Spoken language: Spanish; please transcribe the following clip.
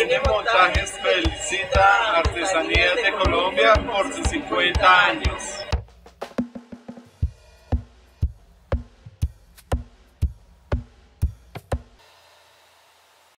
Ingenio Montajes felicita a Artesanías de Colombia por sus 50 años.